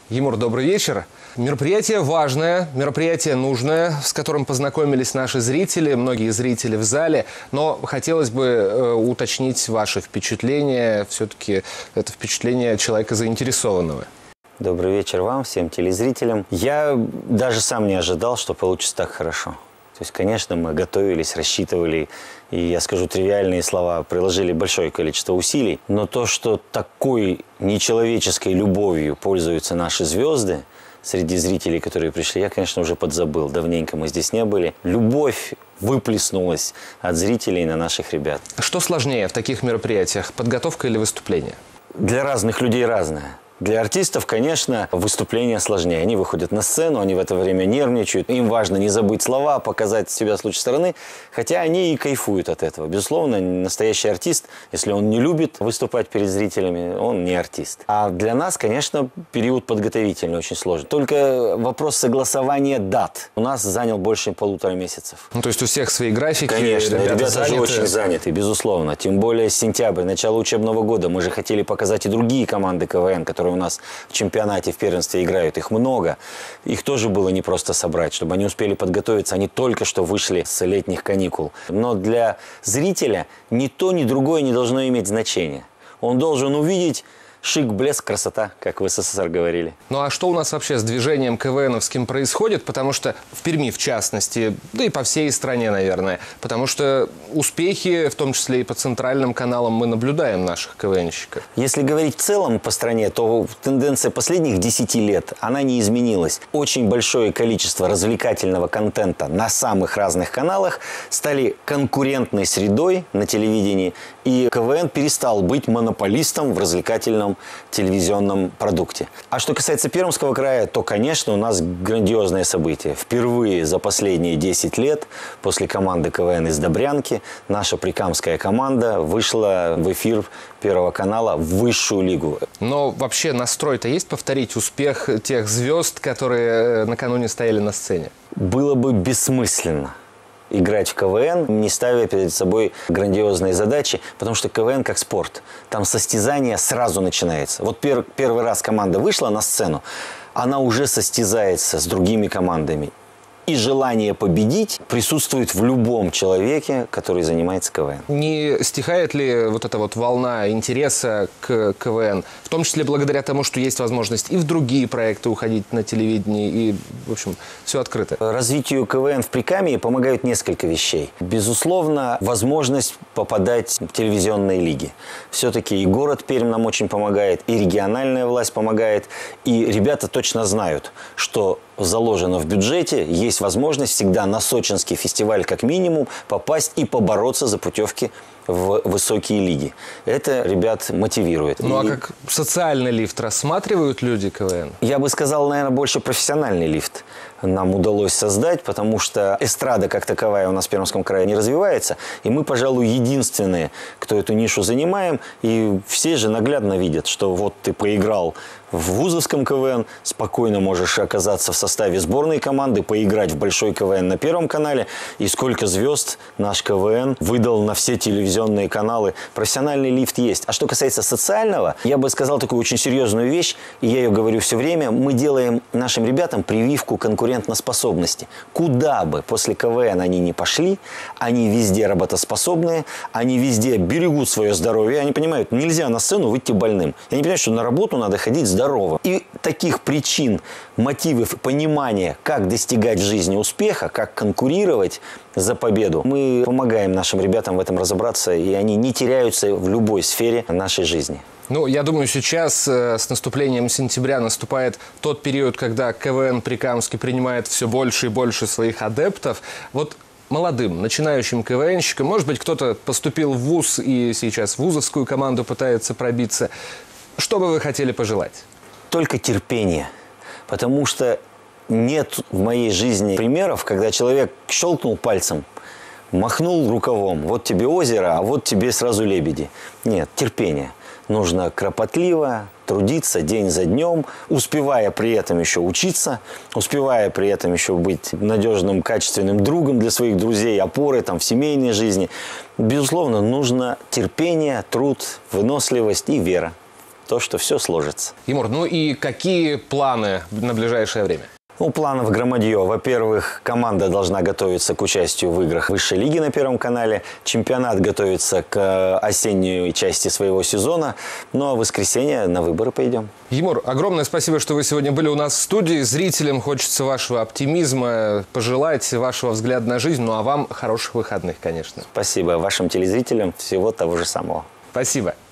Емур, добрый вечер. Мероприятие важное, мероприятие нужное, с которым познакомились наши зрители, многие зрители в зале. Но хотелось бы уточнить ваши впечатления. Все-таки это впечатление человека заинтересованного. Добрый вечер вам, всем телезрителям. Я даже сам не ожидал, что получится так хорошо. То есть, конечно, мы готовились, рассчитывали, и, я скажу тривиальные слова, приложили большое количество усилий. Но то, что такой нечеловеческой любовью пользуются наши звезды среди зрителей, которые пришли, я, конечно, уже подзабыл. Давненько мы здесь не были. Любовь выплеснулась от зрителей на наших ребят. Что сложнее в таких мероприятиях, подготовка или выступление? Для разных людей разное. Для артистов, конечно, выступление сложнее. Они выходят на сцену, они в это время нервничают. Им важно не забыть слова, показать себя с лучшей стороны. Хотя они и кайфуют от этого. Безусловно, настоящий артист, если он не любит выступать перед зрителями, он не артист. А для нас, конечно, период подготовительный очень сложный. Только вопрос согласования дат у нас занял больше 1,5 месяцев. Ну, то есть у всех свои графики. Конечно, ребята же очень заняты, безусловно. Тем более сентябрь, начало учебного года. Мы же хотели показать и другие команды КВН, которые у нас в чемпионате, в первенстве играют. Их много. Их тоже было непросто собрать, чтобы они успели подготовиться. Они только что вышли с летних каникул. Но для зрителя ни то, ни другое не должно иметь значения. Он должен увидеть шик, блеск, красота, как в СССР говорили. Ну а что у нас вообще с движением КВНовским происходит? Потому что в Перми, в частности, да и по всей стране, наверное. Потому что успехи, в том числе и по центральным каналам, мы наблюдаем наших КВНщиков. Если говорить в целом по стране, то тенденция последних 10 лет, она не изменилась. Очень большое количество развлекательного контента на самых разных каналах стали конкурентной средой на телевидении. И КВН перестал быть монополистом в развлекательном телевизионном продукте. А что касается Пермского края, то, конечно, у нас грандиозное событие. Впервые за последние 10 лет после команды КВН из Добрянки наша прикамская команда вышла в эфир Первого канала в высшую лигу. Но вообще настрой-то есть повторить успех тех звезд, которые накануне стояли на сцене? Было бы бессмысленно играть в КВН, не ставя перед собой грандиозные задачи, потому что КВН как спорт. Там состязание сразу начинается. Вот первый раз команда вышла на сцену, она уже состязается с другими командами. И желание победить присутствует в любом человеке, который занимается КВН. Не стихает ли вот эта вот волна интереса к КВН, в том числе благодаря тому, что есть возможность и в другие проекты уходить на телевидении, и, в общем, все открыто? Развитию КВН в Прикамье помогают несколько вещей. Безусловно, возможность попадать в телевизионные лиги. Все-таки и город Пермь нам очень помогает, и региональная власть помогает, и ребята точно знают, что заложено в бюджете, есть возможность всегда на сочинский фестиваль как минимум попасть и побороться за путевки в высокие лиги. Это ребят мотивирует. Ну а как социальный лифт рассматривают люди КВН? Я бы сказал, наверное, больше профессиональный лифт нам удалось создать, потому что эстрада как таковая у нас в Пермском крае не развивается. И мы, пожалуй, единственные, кто эту нишу занимаем. И все же наглядно видят, что вот ты поиграл в вузовском КВН, спокойно можешь оказаться в составе сборной команды, поиграть в большой КВН на Первом канале. И сколько звезд наш КВН выдал на все телевизионные каналы. Профессиональный лифт есть. А что касается социального, я бы сказал такую очень серьезную вещь, и я ее говорю все время. Мы делаем нашим ребятам прививку конкурентоспособности. Куда бы после КВН они не пошли, они везде работоспособные, они везде берегут свое здоровье. Они понимают, нельзя на сцену выйти больным. Они понимают, что на работу надо ходить здоровым. И таких причин, мотивов, понимания, как достигать в жизни успеха, как конкурировать за победу, мы помогаем нашим ребятам в этом разобраться, и они не теряются в любой сфере нашей жизни. Ну, я думаю, сейчас с наступлением сентября наступает тот период, когда КВН Прикамский принимает все больше и больше своих адептов. Вот молодым, начинающим КВНщикам, может быть, кто-то поступил в вуз и сейчас в вузовскую команду пытается пробиться. Что бы вы хотели пожелать? Только терпение. Потому что нет в моей жизни примеров, когда человек щелкнул пальцем, махнул рукавом. Вот тебе озеро, а вот тебе сразу лебеди. Нет, терпение. Нужно кропотливо трудиться день за днем, успевая при этом еще учиться, успевая при этом еще быть надежным, качественным другом для своих друзей, опорой там, в семейной жизни. Безусловно, нужно терпение, труд, выносливость и вера. то, что все сложится. Тимур, ну и какие планы на ближайшее время? Ну, планов громадье. Во-первых, команда должна готовиться к участию в играх высшей лиги на Первом канале. Чемпионат готовится к осенней части своего сезона. Ну, а в воскресенье на выборы пойдем. Тимур, огромное спасибо, что вы сегодня были у нас в студии. Зрителям хочется вашего оптимизма, пожелать вашего взгляда на жизнь. Ну, а вам хороших выходных, конечно. Спасибо вашим телезрителям. Всего того же самого. Спасибо.